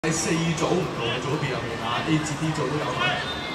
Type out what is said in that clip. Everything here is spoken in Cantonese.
喺4組唔同嘅組別入面啊，A 至 D 組都有份。